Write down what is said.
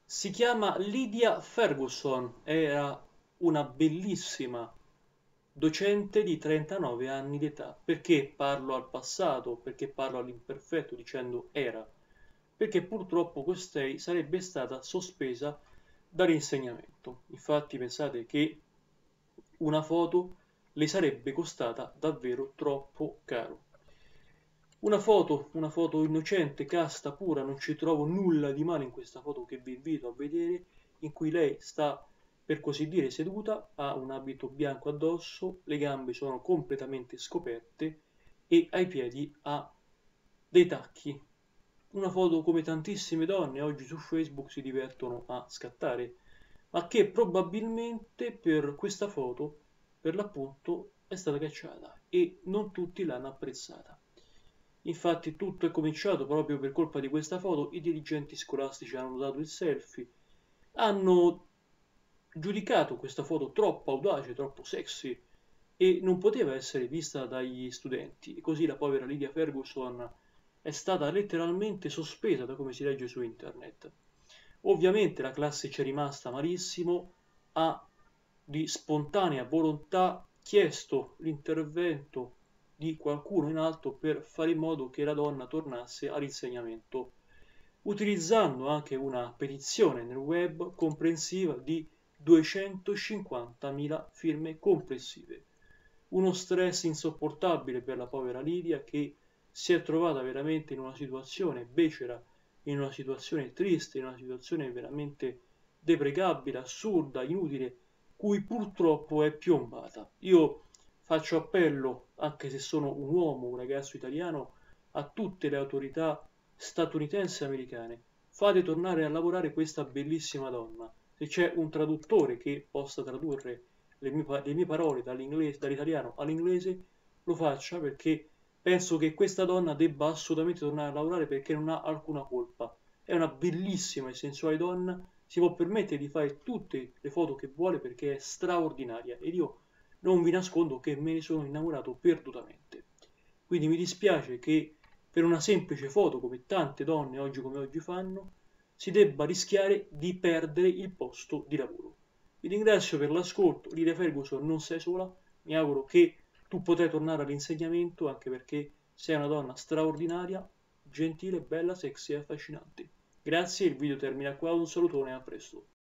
Si chiama Lydia Ferguson, era una bellissima docente di 39 anni di età. Perché parlo al passato? Perché parlo all'imperfetto dicendo era? Perché purtroppo costei sarebbe stata sospesa dall'insegnamento. Infatti pensate che una foto le sarebbe costata davvero troppo caro. Una foto innocente, casta, pura, non ci trovo nulla di male in questa foto che vi invito a vedere, in cui lei sta, per così dire, seduta, ha un abito bianco addosso, le gambe sono completamente scoperte e ai piedi ha dei tacchi. Una foto come tantissime donne oggi su Facebook si divertono a scattare, ma che probabilmente per questa foto, per l'appunto, è stata cacciata e non tutti l'hanno apprezzata. Infatti tutto è cominciato proprio per colpa di questa foto, i dirigenti scolastici hanno dato il selfie, hanno giudicato questa foto troppo audace, troppo sexy e non poteva essere vista dagli studenti. E così la povera Lydia Ferguson è stata letteralmente sospesa da come si legge su internet. Ovviamente la classe ci è rimasta malissimo, ha di spontanea volontà chiesto l'intervento di qualcuno in alto per fare in modo che la donna tornasse all'insegnamento, utilizzando anche una petizione nel web comprensiva di 250.000 firme complessive. Uno stress insopportabile per la povera Lidia che si è trovata veramente in una situazione becera, in una situazione triste, in una situazione veramente deprecabile, assurda, inutile, cui purtroppo è piombata. Io faccio appello, anche se sono un uomo, un ragazzo italiano, a tutte le autorità statunitensi e americane. Fate tornare a lavorare questa bellissima donna. Se c'è un traduttore che possa tradurre le mie parole dall'italiano all'inglese, lo faccia perché penso che questa donna debba assolutamente tornare a lavorare perché non ha alcuna colpa. È una bellissima e sensuale donna, si può permettere di fare tutte le foto che vuole perché è straordinaria ed io non vi nascondo che me ne sono innamorato perdutamente. Quindi mi dispiace che per una semplice foto, come tante donne oggi come oggi fanno, si debba rischiare di perdere il posto di lavoro. Vi ringrazio per l'ascolto, Lidia Ferguson non sei sola, mi auguro che tu potrai tornare all'insegnamento anche perché sei una donna straordinaria, gentile, bella, sexy e affascinante. Grazie, il video termina qua, un salutone e a presto.